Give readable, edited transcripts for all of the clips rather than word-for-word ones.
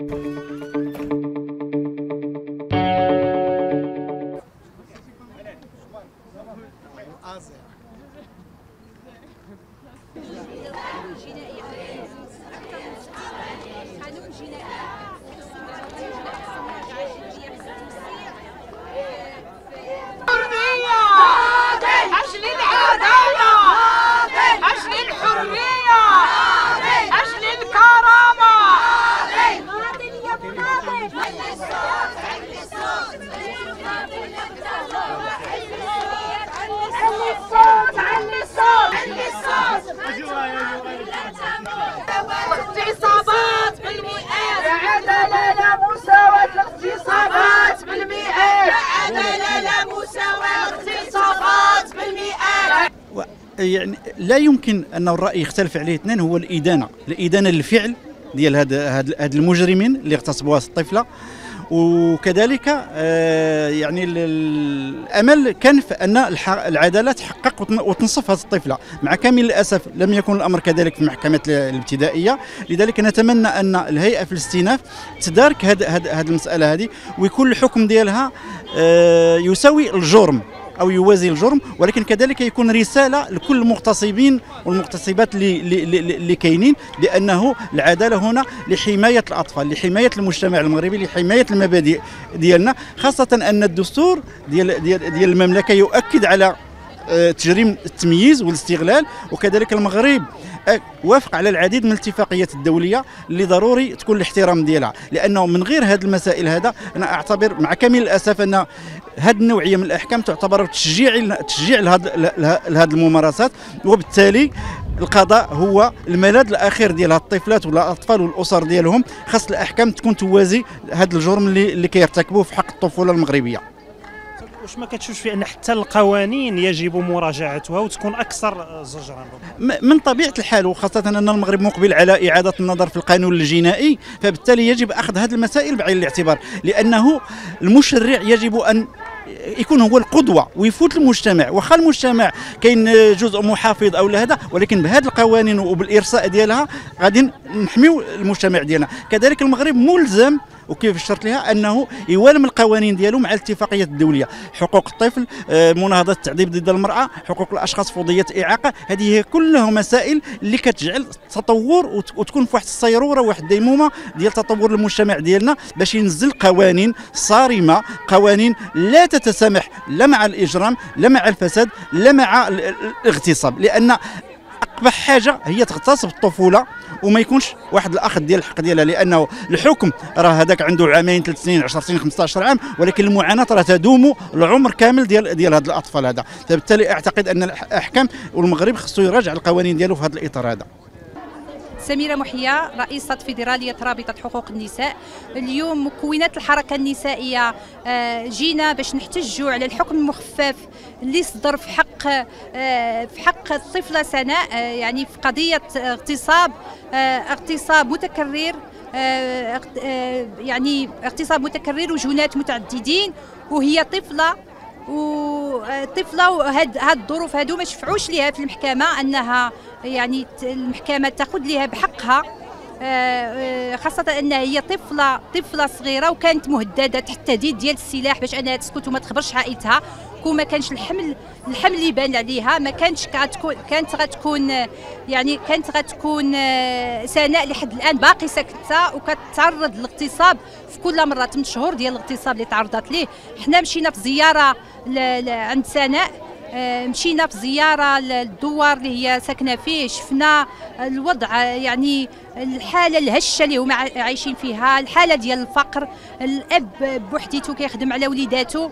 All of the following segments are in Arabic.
اغتصابات بالمئات، عدالة لا مساواة، الاغتصابات بالمئات، عدالة لا مساواة، اغتصابات بالمئات. يعني لا يمكن أن الرأي يختلف عليه اثنين، هو الإدانة للفعل ديال هاد المجرمين اللي اغتصبوا الطفلة، وكذلك يعني الامل كان في ان العداله تحقق وتنصف هذه الطفله. مع كامل الاسف لم يكن الامر كذلك في المحكمه الابتدائيه، لذلك نتمنى ان الهيئه في الاستئناف تدارك هذه المساله هذه، ويكون الحكم ديالها يساوي الجرم او يوازي الجرم، ولكن كذلك يكون رساله لكل المغتصبين والمغتصبات اللي كاينين، لانه العداله هنا لحمايه الاطفال، لحمايه المجتمع المغربي، لحمايه المبادئ ديالنا، خاصه ان الدستور ديال المملكه يؤكد على تجريم التمييز والاستغلال، وكذلك المغرب وافق على العديد من الاتفاقيات الدوليه اللي ضروري تكون الاحترام ديالها، لانه من غير هذه المسائل انا اعتبر مع كامل الاسف ان هذه النوعيه من الاحكام تعتبر تشجيع لهذه الممارسات، وبالتالي القضاء هو الملاذ الاخير ديال هاد الطفلات ولا الاطفال والاسر ديالهم. خاص الاحكام تكون توازي هذا الجرم اللي كيرتكبوه في حق الطفوله المغربيه. واش ما كتشوفش في ان حتى القوانين يجب مراجعتها وتكون اكثر زجرا؟ من طبيعه الحال، وخاصه ان المغرب مقبل على اعاده النظر في القانون الجنائي، فبالتالي يجب اخذ هذه المسائل بعين الاعتبار، لانه المشرع يجب ان يكون هو القدوه ويفوت المجتمع. واخا المجتمع كاين جزء محافظ او لا هذا، ولكن بهذه القوانين وبالارساء ديالها غادي نحميو المجتمع ديالنا. كذلك المغرب ملزم وكيف اشرت لها انه يوالم القوانين ديالو مع الاتفاقيات الدوليه، حقوق الطفل، مناهضه التعذيب ضد المراه، حقوق الاشخاص فوضيه اعاقه، هذه هي كلها مسائل اللي كتجعل تطور وتكون في واحد الصيروره واحد الديمومه ديال تطور المجتمع ديالنا، باش ينزل قوانين صارمه، قوانين لا تتسامح لا مع الاجرام لا مع الفساد لا مع الاغتصاب، لان اقبح حاجه هي تغتصب الطفوله وما يكونش واحد الاخذ ديال الحق ديالها، لانه الحكم راه هذاك عنده عامين 3 سنين 10 سنين 15 عام، ولكن المعاناه راه تدوم العمر كامل ديال هاد الاطفال هذا. فبالتالي اعتقد ان الاحكام والمغرب خصو يراجع القوانين ديالو في هذا الاطار هذا. سميرة محية، رئيسة فيدرالية رابطة حقوق النساء. اليوم مكونات الحركة النسائية جينا باش نحتجوا على الحكم المخفف اللي صدر في حق الطفلة سناء، يعني في قضية اغتصاب متكرر، يعني اغتصاب متكرر وجنات متعددين، وهي طفلة وهاد الظروف هادو ما شفعوش ليها في المحكمة انها يعني المحكمة تاخذ ليها بحقها، خاصة انها هي طفلة صغيرة وكانت مهددة تحت التهديد ديال السلاح باش انها تسكت وما تخبرش عائلتها. كون ما كانش الحمل اللي بان عليها ما كانت غتكون سناء لحد الان باقي ساكته وكتعرض للاغتصاب في كل مره. 8 شهور ديال الاغتصاب اللي تعرضت ليه. حنا مشينا في زياره عند سناء، مشينا في زياره للدوار اللي هي ساكنه فيه، شفنا الوضع، يعني الحاله الهشه اللي هما عايشين فيها، الحاله ديال الفقر، الاب بوحديته كيخدم على وليداته،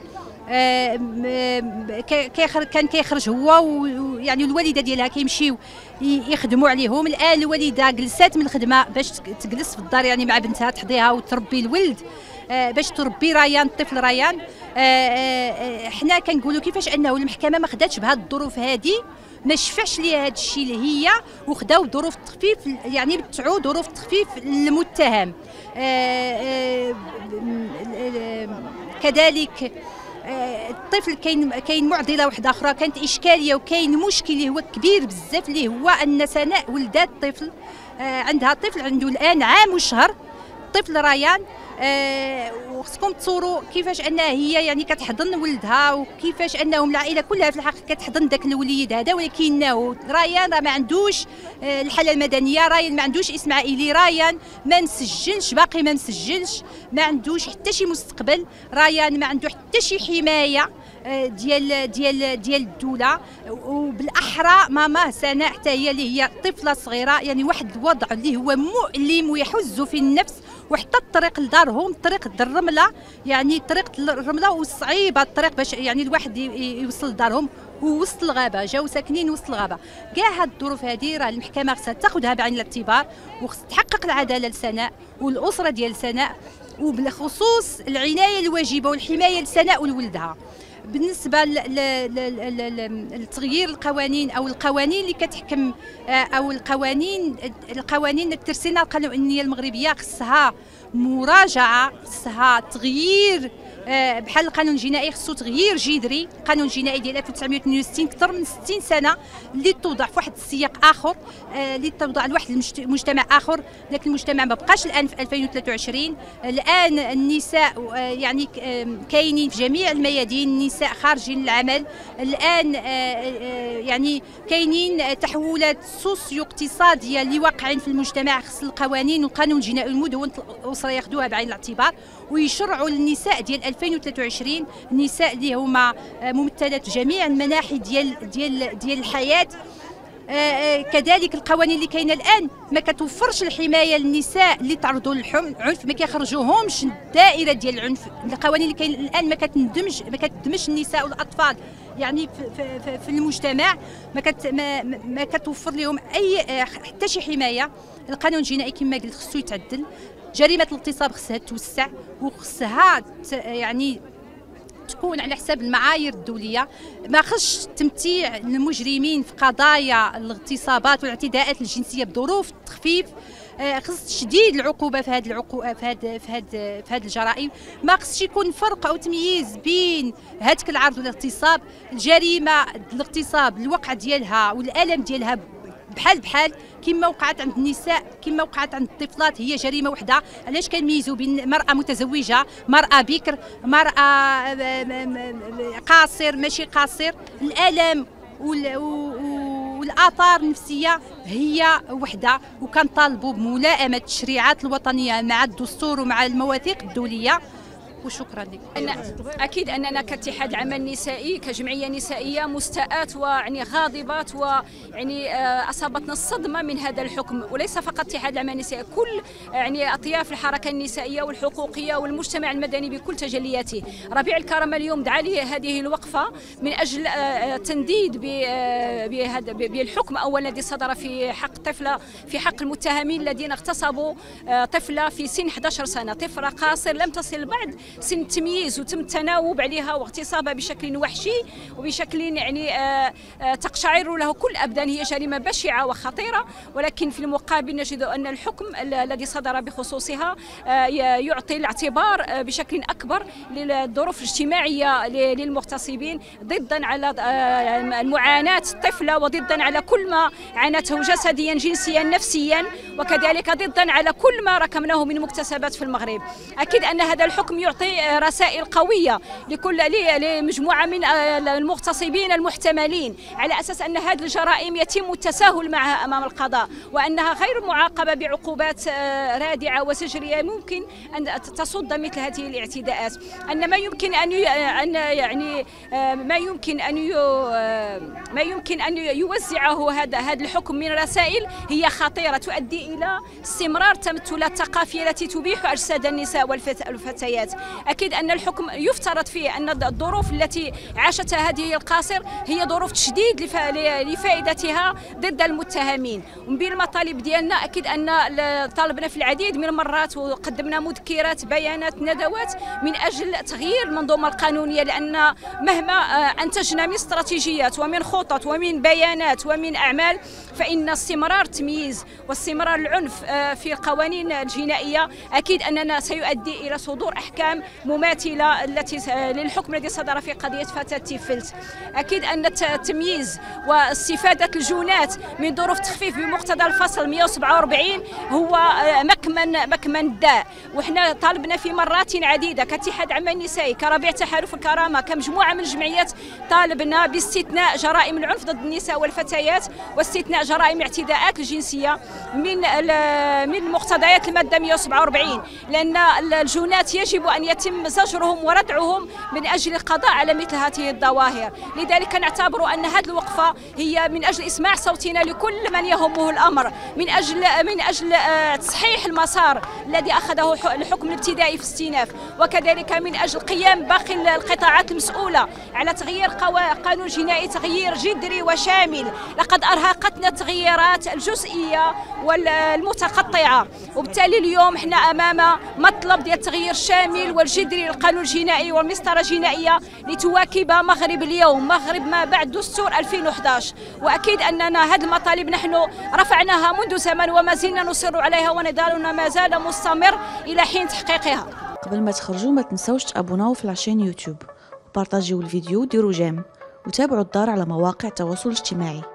كان كيخرج هو ويعني الوالده ديالها كيمشيو يخدموا عليهم. الان الوالده جلسات من الخدمه باش تجلس في الدار يعني مع بنتها تحضيها وتربي الولد، باش تربي ريان، الطفل ريان. حنا كنقولوا كيفاش انه المحكمه ما خداتش بهذه الظروف هذه، ما شفعش ليها هذا الشيء اللي هي، وخداو ظروف التخفيف، يعني بتعوا ظروف التخفيف للمتهم. كذلك الطفل كاين معضله واحده اخرى كانت اشكاليه وكاين مشكل اللي هو كبير بزاف، اللي هو ان سناء ولدات طفل، عندها طفل عنده الان عام وشهر، الطفل ريان وخصكم تصوروا كيفاش انها هي يعني كتحضن ولدها، وكيفاش انهم العائله كلها في الحقيقه كتحضن ذاك الوليد هذا، ولكنه ريان راه ما عندوش الحاله المدنيه، ريان ما عندوش اسم عائلي، ريان ما مسجلش، باقي ما مسجلش، ما عندوش حتى شي مستقبل، ريان ما عنده حتى شي حمايه ديال الدوله، وبالاحرى ماما سناء حتى هي اللي هي طفله صغيره، يعني واحد الوضع اللي هو مؤلم ويحز في النفس. وحتى الطريق لدارهم طريق الرمله، يعني طريق الرمله وصعيبه الطريق باش يعني الواحد يوصل لدارهم، ووسط الغابه جاو ساكنين وسط الغابه. كاع هاد الظروف هذه راه المحكمه خصها تاخذها بعين الاعتبار، وخص تحقق العداله لسناء والاسره ديال سناء، وبالخصوص العنايه الواجبه والحمايه لسناء ولولدها. بالنسبه لتغيير القوانين او القوانين اللي كتحكم او القوانين الترسينه القانونيه المغربيه خصها مراجعه، خصها تغيير، بحال القانون الجنائي خصو تغيير جذري. القانون الجنائي ديال 1962 اكثر من 60 سنه اللي توضع في واحد السياق اخر، اللي توضع لواحد المجتمع اخر، لكن المجتمع ما بقاش الان في 2023. الان النساء يعني كاينين في جميع الميادين، النساء خارجين للعمل الان، يعني كاينين تحولات سوسيو اقتصاديه اللي واقعين في المجتمع. خص القوانين والقانون الجنائي المدون الاسره ياخذوها بعين الاعتبار ويشرعوا للنساء ديال 2023، النساء اللي هما ممثلات في جميع المناحي ديال الحياه. كذلك القوانين اللي كاينه الان ما كتوفرش الحمايه للنساء اللي تعرضوا للعنف، ما كيخرجوهمش الدائره ديال العنف. القوانين اللي كاين الان ما كتدمجش النساء والاطفال يعني في المجتمع، ما كتوفر لهم اي حتى شي حمايه. القانون الجنائي كما قلت خصو يتعدل، جريمه الاغتصاب خصها توسع وخصها يعني تكون على حساب المعايير الدوليه. ما خصش تمتيع المجرمين في قضايا الاغتصابات والاعتداءات الجنسيه بظروف التخفيف. خص تشديد العقوبه في هذه الجرائم. ما خصش يكون فرق او تمييز بين هتك العرض والاغتصاب. الجريمه الاغتصاب الوقع ديالها والالم ديالها بحال كما وقعت عند النساء، كما وقعت عند الطفلات، هي جريمه وحده. علاش كنميزوا بين مراه متزوجه، مراه بكر، مراه قاصر ماشي قاصر؟ الالم والاثار النفسيه هي وحده، وكنطالبوا بملائمه التشريعات الوطنيه مع الدستور ومع المواثيق الدوليه. وشكرا لك. اكيد اننا كاتحاد العمل النسائي كجمعيه نسائيه مستاءات ويعني غاضبات، ويعني اصابتنا الصدمه من هذا الحكم، وليس فقط اتحاد العمل النسائي، كل يعني اطياف الحركه النسائيه والحقوقيه والمجتمع المدني بكل تجلياته. ربيع الكرامه اليوم دعا لي هذه الوقفه من اجل تنديد بالحكم اولا الذي صدر في حق طفله، في حق المتهمين الذين اغتصبوا طفله في سن 11 سنه، طفله قاصر لم تصل بعد سن التمييز، وتم التناوب عليها واغتصابها بشكل وحشي وبشكل يعني تقشعر له كل الابدان. هي جريمه بشعه وخطيره، ولكن في المقابل نجد ان الحكم الذي صدر بخصوصها يعطي الاعتبار بشكل اكبر للظروف الاجتماعيه للمغتصبين، ضدا على معاناه الطفله، وضدا على كل ما عانته جسديا جنسيا نفسيا، وكذلك ضدا على كل ما ركمناه من مكتسبات في المغرب. اكيد ان هذا الحكم يعطي رسائل قويه لمجموعه من المغتصبين المحتملين، على اساس ان هذه الجرائم يتم التساهل معها امام القضاء، وانها غير معاقبه بعقوبات رادعه وزجريه ممكن ان تصد مثل هذه الاعتداءات. ان ما يمكن ان يوزعه هذا الحكم من رسائل هي خطيره تؤدي الى استمرار تمثلات الثقافيه التي تبيح اجساد النساء والفتيات. اكيد ان الحكم يفترض فيه ان الظروف التي عاشتها هذه القاصر هي ظروف تشديد لفائدتها ضد المتهمين. ومن بين المطالب ديالنا اكيد ان طالبنا في العديد من المرات وقدمنا مذكرات، بيانات، ندوات من اجل تغيير المنظومه القانونيه، لان مهما انتجنا من استراتيجيات ومن خطط ومن بيانات ومن اعمال، فان استمرار التمييز واستمرار العنف في القوانين الجنائيه اكيد اننا سيؤدي الى صدور احكام مماثله للحكم الذي صدر في قضيه فتاه تيفلت. اكيد ان التمييز واستفاده الجونات من ظروف تخفيف بمقتضى الفصل 147 هو مكمن الداء، وحنا طالبنا في مرات عديده كاتحاد عمل نسائي كربيع تحالف الكرامه كمجموعه من الجمعيات، طالبنا باستثناء جرائم العنف ضد النساء والفتيات واستثناء جرائم الاعتداءات الجنسيه من مقتضيات الماده 147، لان الجونات يجب ان يتم زجرهم وردعهم من اجل القضاء على مثل هذه الظواهر. لذلك نعتبر ان هذه الوقفه هي من اجل اسماع صوتنا لكل من يهمه الامر، من اجل تصحيح المسار الذي اخذه الحكم الابتدائي في الاستئناف، وكذلك من اجل قيام باقي القطاعات المسؤوله على تغيير قانون جنائي تغيير جذري وشامل. لقد ارهقتنا التغييرات الجزئيه والمتقطعه، وبالتالي اليوم احنا امام مطلب ديال التغيير الشامل والجذري للقانون الجنائي والمسطره الجنائيه لتواكب مغرب اليوم، مغرب ما بعد دستور 2011. واكيد اننا هذه المطالب نحن رفعناها منذ زمن وما زلنا نصر عليها ونضالنا ما زال مستمر الى حين تحقيقها. قبل ما تخرجوا ما تنسوش تابوناو في العشان يوتيوب وبارطاجيو الفيديو وديروا جيم وتابعوا الدار على مواقع التواصل الاجتماعي.